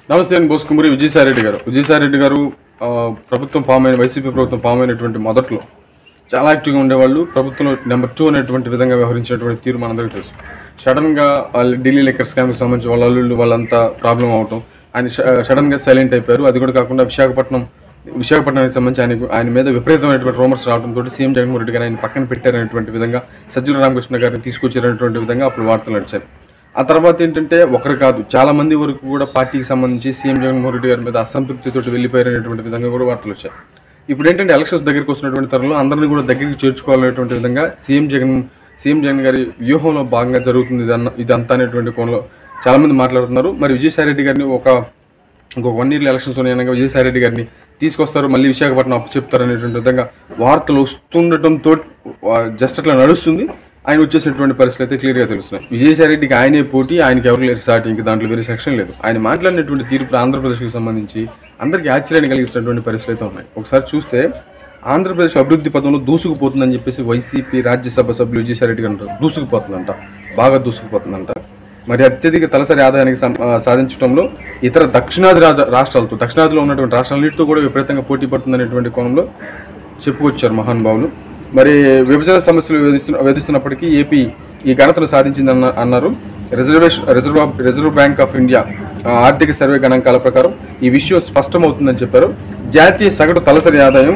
నమస్తే అండి. బోస్ కొమ్మూరి విజయసాయిరెడ్డి గారు ప్రభుత్వం ఫామ్ అయిన వైసీపీ ప్రభుత్వం ఫామ్ అయినటువంటి మొదట్లో చాలా యాక్టివ్గా ఉండేవాళ్ళు. ప్రభుత్వంలో నెంబర్ 2 అనేటువంటి విధంగా వ్యవహరించినటువంటి తీరు మనందరికీ తెలుసు. సడన్గా వాళ్ళు ఢిల్లీ లిక్కర్ స్కామ్కి సంబంధించి వాళ్ళ అల్లుళ్ళు వాళ్ళంతా ప్రాబ్లం అవటం, ఆయన సడన్గా సైలెంట్ అయిపోయారు. అది కూడా కాకుండా విశాఖపట్నానికి సంబంధించి ఆయన మీద విపరీతమైనటువంటి రూమర్స్ రావడంతో సీఎం జగన్మోహన్ రెడ్డి గారు ఆయన పక్కన పెట్టారనేటువంటి విధంగా, సజ్జల రామకృష్ణ గారిని తీసుకొచ్చారనేటువంటి విధంగా అప్పుడు వార్తలు నడిచారు. ఆ తర్వాత ఏంటంటే ఒకరు కాదు చాలా మంది వరకు కూడా పార్టీకి సంబంధించి సీఎం జగన్మోహన్ రెడ్డి గారి మీద అసంతృప్తితో వెళ్ళిపోయారనేటువంటి విధంగా కూడా వార్తలు వచ్చాయి. ఇప్పుడు ఏంటంటే ఎలక్షన్స్ దగ్గరికి వస్తున్నటువంటి తరంలో అందరినీ కూడా దగ్గరికి చేర్చుకోవాలనేటువంటి విధంగా సీఎం జగన్ గారి వ్యూహంలో భాగంగా జరుగుతుంది ఇదంతా అనేటువంటి కోణంలో చాలామంది మాట్లాడుతున్నారు. మరి విజయసాయిరెడ్డి గారిని ఇంకొక 1 year ఎలక్షన్స్ ఉన్నాయనగా విజయసాయిరెడ్డి గారిని తీసుకొస్తారు, మళ్ళీ విశాఖపట్నం అప్పు చెప్తారు అనేటువంటి విధంగా వార్తలు వస్తుండటంతో జస్ట్ అట్లా నడుస్తుంది. ఆయన వచ్చేసినటువంటి పరిస్థితులు అయితే క్లియర్గా తెలుస్తున్నాయి. విజయసాయిరెడ్డికి ఆయనే పోటీ, ఆయనకి ఎవరు లేరు సాటి, ఇంక దాంట్లో వేరే సెక్షన్ లేదు. ఆయన మాట్లాడినటువంటి తీర్పు ఆంధ్రప్రదేశ్కి సంబంధించి అందరికీ ఆశ్చర్యాన్ని కలిగిస్తున్నటువంటి పరిస్థితులు అయితే ఉన్నాయి. ఒకసారి చూస్తే ఆంధ్రప్రదేశ్ అభివృద్ధి పథంలో దూసుకుపోతుందని చెప్పేసి వైసీపీ రాజ్యసభ సభ్యులు విజయసాయిరెడ్డి గారు అంటారు. దూసుకుపోతుందంట, బాగా దూసుకుపోతుందంట. మరి అత్యధిక తలసరి ఆదాయానికి సాధించడంలో ఇతర దక్షిణాదిలో ఉన్నటువంటి రాష్ట్రాలన్నింటితో కూడా విపరీతంగా పోటీ పడుతుందనేటువంటి కోణంలో చెప్పుకొచ్చారు మహానుభావులు. మరి విభజన సమస్యలు వేధిస్తున్నప్పటికీ ఏపీ ఈ ఘనతను సాధించిందని అన్నారు. రిజర్వ్ బ్యాంక్ ఆఫ్ ఇండియా ఆర్థిక సర్వే గణాంకాల ప్రకారం ఈ విషయం స్పష్టమవుతుందని చెప్పారు. జాతీయ సగటు తలసరి ఆదాయం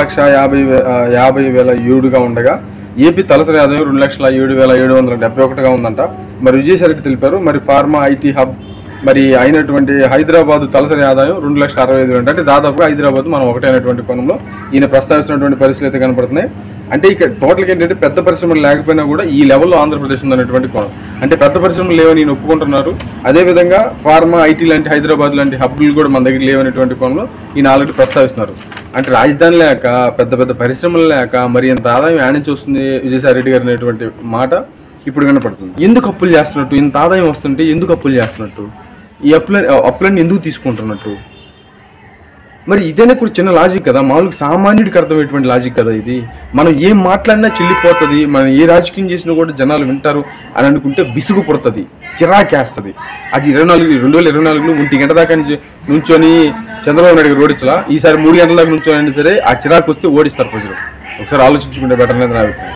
1,50,057 ఉండగా ఏపీ తలసరి ఆదాయం 2,07,771 ఉందంట. మరి విజయసాయిరెడ్డి తెలిపారు. మరి ఫార్మా ఐటీ హబ్ మరి అయినటువంటి హైదరాబాద్ తలసరి ఆదాయం 2,65,000 అంటే దాదాపుగా హైదరాబాద్ మనం ఒకటే అనేటువంటి కోణంలో ఈయన ప్రస్తావిస్తున్నటువంటి పరిస్థితులు అయితే కనపడుతున్నాయి. అంటే ఇక్కడ టోటల్గా ఏంటంటే పెద్ద పరిశ్రమలు లేకపోయినా కూడా ఈ లెవెల్లో ఆంధ్రప్రదేశ్ ఉందనేటువంటి కోణం. అంటే పెద్ద పరిశ్రమలు లేవని ఈయన ఒప్పుకుంటున్నారు. అదేవిధంగా ఫార్మా ఐటీ లాంటి హైదరాబాద్ లాంటి హబ్బులు కూడా మన దగ్గర లేవనేటువంటి కోణంలో ఈయన ఆల్రెడీ ప్రస్తావిస్తున్నారు. అంటే రాజధాని లేక పెద్ద పరిశ్రమలు లేక మరి ఇంత ఆదాయం యానించి వస్తుంది విజయసాయిరెడ్డి గారు అనేటువంటి మాట ఇప్పుడు కనపడుతుంది. ఎందుకు అప్పులు చేస్తున్నట్టు? ఇంత ఆదాయం వస్తుంటే ఎందుకు అప్పులు చేస్తున్నట్టు? ఈ అప్పులన్నీ ఎందుకు తీసుకుంటున్నట్టు? మరి ఇదైనా కూడా చిన్న లాజిక్ కదా, మామూలుగా సామాన్యుడికి అర్థమయ్యేటువంటి లాజిక్ కదా ఇది. మనం ఏం మాట్లాడినా చెల్లిపోతుంది, మనం ఏ రాజకీయం చేసినా కూడా జనాలు వింటారు అని అనుకుంటే విసుగు పుడుతుంది, చిరాకేస్తుంది. అది 2024లో 1 గంట దాకా నుంచొని చంద్రబాబు నాయుడు గారు ఓడించలా, ఈసారి 3 గంటల దాకా నుంచోనైనా సరే ఆ చిరాకు వస్తే ఓడిస్తారు ప్రజలు. ఒకసారి ఆలోచించుకుంటే బెటర్ అనేది నా అభిప్రాయం.